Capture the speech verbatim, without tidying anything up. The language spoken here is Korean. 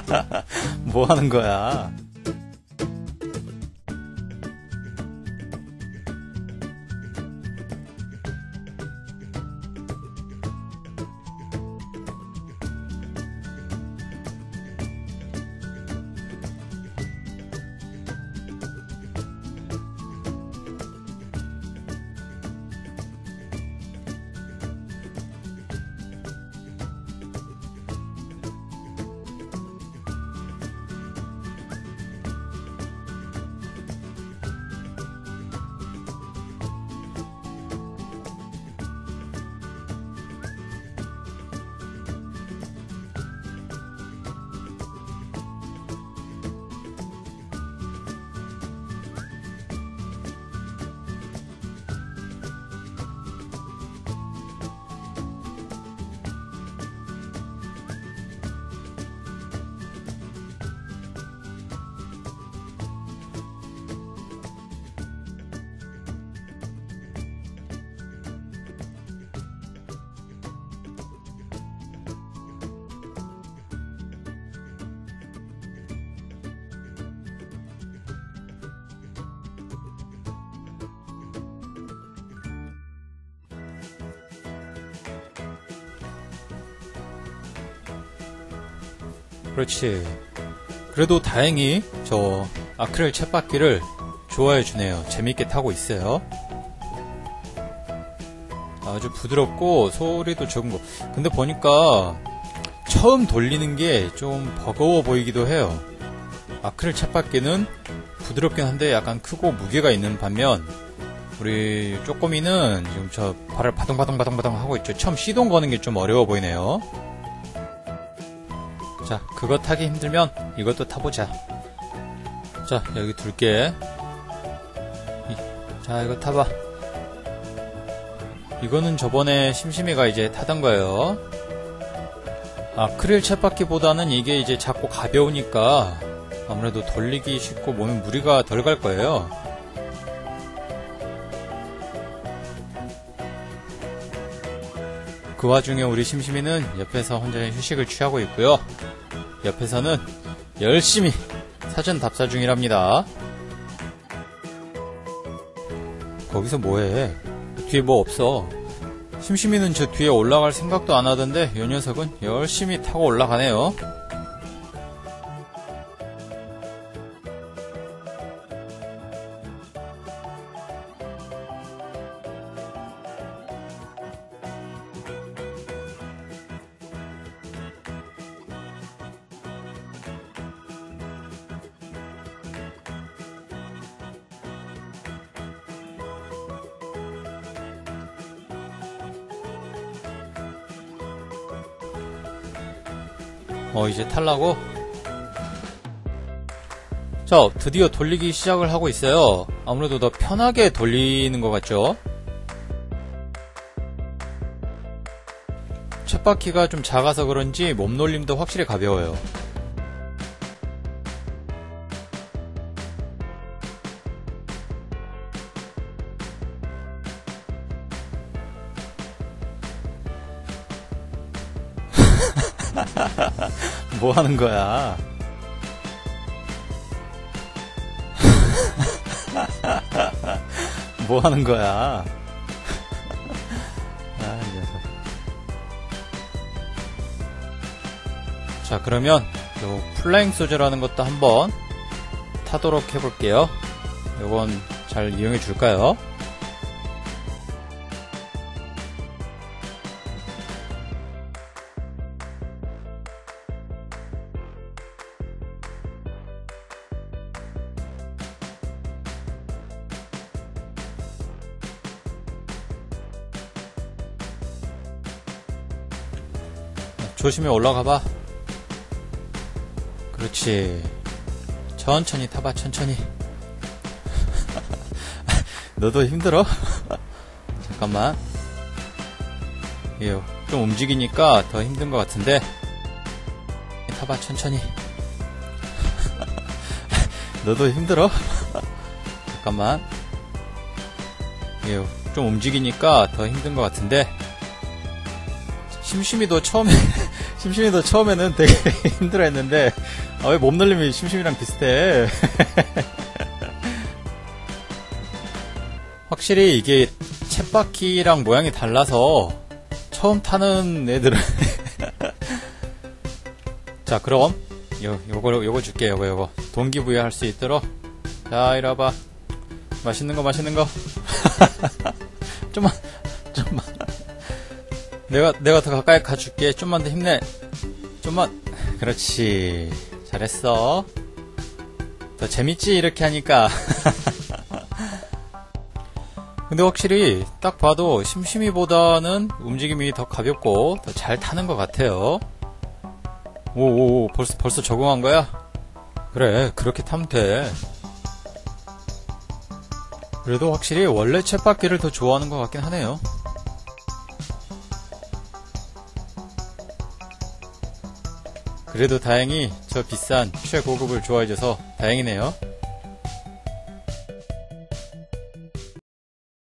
뭐 하는 거야? 그렇지. 그래도 다행히 저 아크릴 쳇바퀴를 좋아해 주네요. 재밌게 타고 있어요. 아주 부드럽고 소리도 적은 거. 근데 보니까 처음 돌리는 게 좀 버거워 보이기도 해요. 아크릴 쳇바퀴는 부드럽긴 한데 약간 크고 무게가 있는 반면 우리 쪼꼬미는 지금 저 발을 바둥바둥바둥바둥 하고 있죠. 처음 시동 거는 게 좀 어려워 보이네요. 자, 그거 타기 힘들면 이것도 타보자. 자, 여기 둘게. 자, 이거 타봐. 이거는 저번에 심심이가 이제 타던 거예요. 아크릴 쳇바퀴보다는 이게 이제 작고 가벼우니까 아무래도 돌리기 쉽고 몸에 무리가 덜 갈 거예요. 그 와중에 우리 심심이는 옆에서 혼자 휴식을 취하고 있고요. 옆에서는 열심히 사전 답사 중이랍니다. 거기서 뭐해? 뒤에 뭐 없어. 심심이는 저 뒤에 올라갈 생각도 안 하던데 이 녀석은 열심히 타고 올라가네요. 어, 이제 탈라고? 자, 드디어 돌리기 시작을 하고 있어요. 아무래도 더 편하게 돌리는 것 같죠? 쳇바퀴가 좀 작아서 그런지 몸놀림도 확실히 가벼워요. 뭐 하는 거야? 뭐 하는 거야? 아, 이 녀석. 자, 그러면 요 플라잉 소저라는 것도 한번 타도록 해볼게요. 요건 잘 이용해 줄까요? 조심히 올라가봐. 그렇지. 천천히 타봐, 천천히. 너도 힘들어? 잠깐만. 이거 좀 움직이니까 더 힘든 것 같은데. 타봐, 천천히. 너도 힘들어? 잠깐만. 이거 좀 움직이니까 더 힘든 것 같은데. 심심이도 처음에 심심이도 처음에는 되게 힘들어 했는데, 아, 왜 몸놀림이 심심이랑 비슷해? 확실히 이게 쳇바퀴랑 모양이 달라서 처음 타는 애들은 자, 그럼 요, 요거 요거 줄게. 요거 요거 동기부여 할 수 있도록. 자, 이리 와봐. 맛있는 거 맛있는 거 좀만 좀만 내가 내가 더 가까이 가줄게. 좀만 더 힘내. 좀만. 그렇지, 잘했어. 더 재밌지 이렇게 하니까. 근데 확실히 딱 봐도 심심이보다는 움직임이 더 가볍고 더 잘 타는 것 같아요. 오오오, 벌써 벌써 적응한 거야? 그래, 그렇게 타면 돼. 그래도 확실히 원래 쳇바퀴를 더 좋아하는 것 같긴 하네요. 그래도 다행히 저 비싼 최고급을 좋아해줘서 다행이네요.